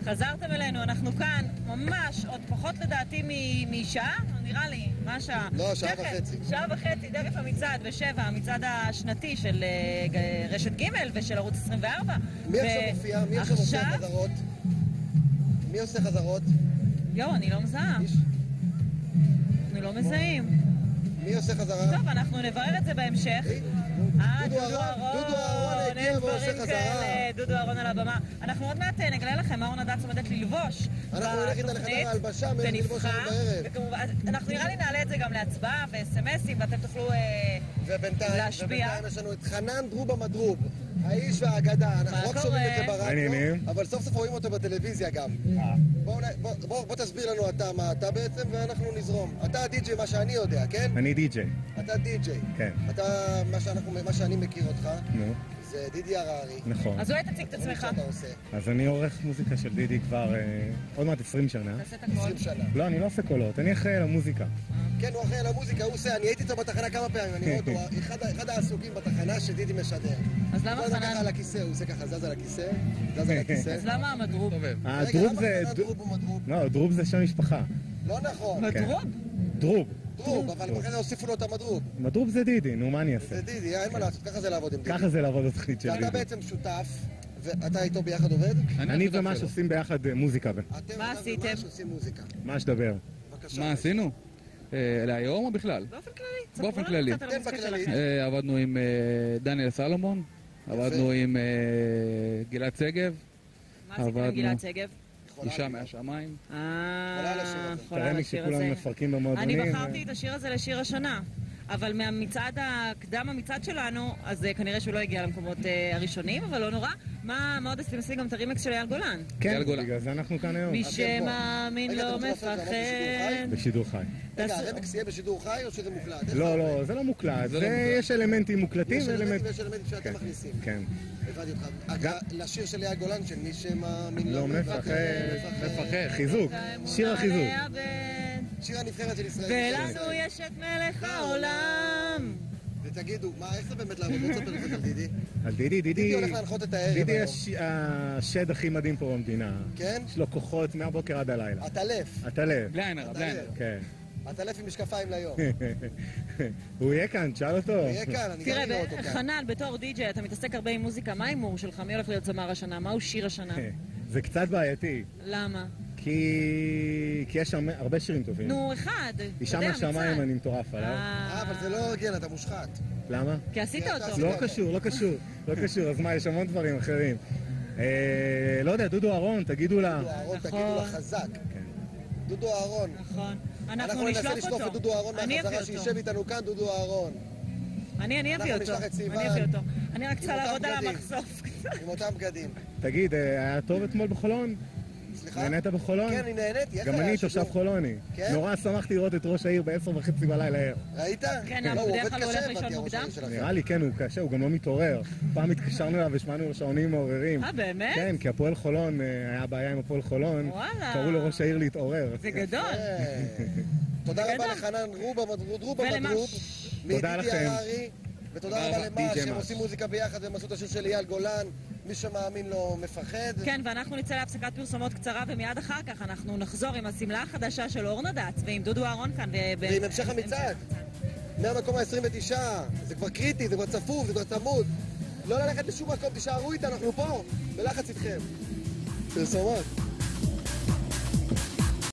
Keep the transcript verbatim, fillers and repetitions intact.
חזרתם אלינו, אנחנו כאן ממש עוד פחות לדעתי משעה, נראה לי, מה השעה? לא, שעה וחצי. שעה וחצי, דרך המצעד בשבע, המצעד השנתי של רשת ג' ושל ערוץ עשרים וארבע. מי עכשיו מופיע? מי עכשיו עושה חזרות? מי עושה חזרות? יו, אני לא מזהה. אנחנו לא מזהים. מי עושה חזרה? טוב, אנחנו נברר את זה בהמשך. אה, דודו אהרון, דודו אהרון הגיע ועושה חזרה. דודו אהרון על הבמה. אנחנו עוד מעט נגלה לכם מה אורנה דץ עומדת ללבוש. אנחנו נלך איתה לחדר ההלבשה, נלבוש היום בערב. אנחנו נראה לי נעלה את זה גם להצבעה ו-אס אם אסים ואתם תוכלו להשפיע. ובינתיים יש לנו את חנן דרובה מדרוב, האיש והאגדה. אנחנו רק שומעים את זה ברדיו, אבל סוף סוף רואים אותו בטלוויזיה גם. בוא תסביר לנו אתה מה אתה בעצם ואנחנו נזרום. אתה הדי-ג'יי, מה שאני יודע, כן? אני די-ג'יי. אתה די-ג'יי. כן. אתה, מה שאני מכיר אותך, זה דידי הררי. נכון. אז אולי תציג את עצמך. אז אני עורך מוזיקה של דידי כבר עוד מעט עשרים שנה. תעשה את הכל. עשרים שנה. לא, אני לא עושה קולות, אני אחראי על המוזיקה. כן, הוא אחראי על המוזיקה, הוא עושה, אני הייתי איתו בתחנה כמה פעמים, אני רואה אותו, אחד העסוקים בתחנה שדידי משדר. אז למה חנן? הוא עושה חנן? ככה על הכיסא, הוא עושה ככה, זז על הכיסא, זז על הכיסא. אז למה המדרוב? הדרוב זה... לא, דרוב זה שם משפחה. לא נכון. מדרוב? דרוב. דרוב, אבל אחרי זה הוסיפו לו את המדרוב. מדרוב זה דידי, נו מה אני אעשה? זה דידי, אין מה לעשות, ככה זה לעבוד עם דידי. ככה זה לעבוד בתוכנית של דידי. ואתה בעצם שותף, ואתה איתו ביחד עובד? אני ומש עושים ביחד מוזיקה. מה עשיתם? ממש עושים מוזיקה. מה שדבר? מה עשינו? להיום או בכלל? באופן כללי. באופן כללי. כן, בכללי. עבדנו עם דניאל סלומון, עבדנו עם גלעד שגב. מה עשיתם עם גלעד שגב? אישה מהשמיים. אה, חולה על השיר הזה. כולם מפרקים במועדונים. אני בחרתי את השיר הזה לשיר השנה. אבל מהמצעד הקדם המצעד שלנו, אז כנראה שהוא לא הגיע למקומות הראשונים, אבל לא נורא. מה עוד עשיתם? עשיתם גם את הרימקס של אייל גולן. כן, בגלל זה אנחנו כאן היום. מי שמאמין לא מפחד. בשידור חי. רגע, הרימקס יהיה בשידור חי או שזה מוקלט? לא, לא, זה לא מוקלט. יש אלמנטים מוקלטים ואלמנטים... יש אלמנטים שאתם מכניסים. כן. הבנתי אותך. לשיר של אייל גולן של מי שמאמין לא מפחד. חיזוק. שיר החיזוק. שיר הנבחרת של ישראל. ולנו יש את מלך העולם. ותגידו, מה, איך זה באמת לעבוד? לא תספר לך על דידי? על דידי, דידי... דידי הולך להנחות את הערב דידי השד הכי מדהים פה במדינה. כן? יש לו כוחות מהבוקר עד הלילה. הטלף. הטלף. בלי עין הרע, בלי עין הרע. כן. הטלף עם משקפיים ליום. הוא יהיה כאן, תשאל אותו. הוא יהיה כאן, אני גם אראה אותו כאן. תראה, חנן, בתור די-ג'יי, אתה מתעסק הרבה עם מוזיקה. מה ההימור שלך? מי הולך להיות זמר השנה? מהו שיר השנה? זה קצת בעייתי. למה? כי יש שם הרבה שירים טובים. נו, אחד. אישה מהשמיים אני מטורף עליו. אה, אבל זה לא הוגן, אתה מושחת. למה? כי עשית אותו. לא קשור, לא קשור. לא קשור, אז מה, יש המון דברים אחרים. לא יודע, דודו אהרון, תגידו לה. דודו אהרון, תגידו לה חזק. דודו אהרון. נכון. אנחנו ננסה לשלוף את דודו אהרון מהחזרה שישב איתנו כאן, דודו אהרון. אני אביא אותו. אני אביא אותו. אני רק צריכה לעבוד על המחשוף. עם אותם בגדים. תגיד, היה טוב אתמול בחולון? סליחה? נהנית בחולון? כן, אני נהניתי. גם אני תושב חולוני. נורא שמחתי לראות את ראש העיר בעשר וחצי בלילה ער. ראית? כן, הוא בדרך כלל הולך לישון מוקדם. נראה לי, כן, הוא קשה, הוא גם לא מתעורר. פעם התקשרנו אליו ושמענו לו שעונים מעוררים. אה, באמת? כן, כי הפועל חולון, היה בעיה עם הפועל חולון. וואלה. קראו לראש העיר להתעורר. זה גדול. תודה רבה לחנן דרובה מדרוב. תודה לכם. ותודה רבה למה שהם עושים מוזיקה ביחד והם עשו את השיר של אייל גולן. מי שמאמין לא מפחד. כן, ואנחנו נצא להפסקת פרסומות קצרה ומיד אחר כך אנחנו נחזור עם הסמלה החדשה של אורנה דץ ועם דודו אהרון כאן ועם המשך המצעד מהמקום ה-עשרים ותשע. זה כבר קריטי, זה כבר צפוף, זה כבר צמוד. לא ללכת לשום מקום, תישארו איתה, אנחנו פה בלחץ איתכם. פרסומות.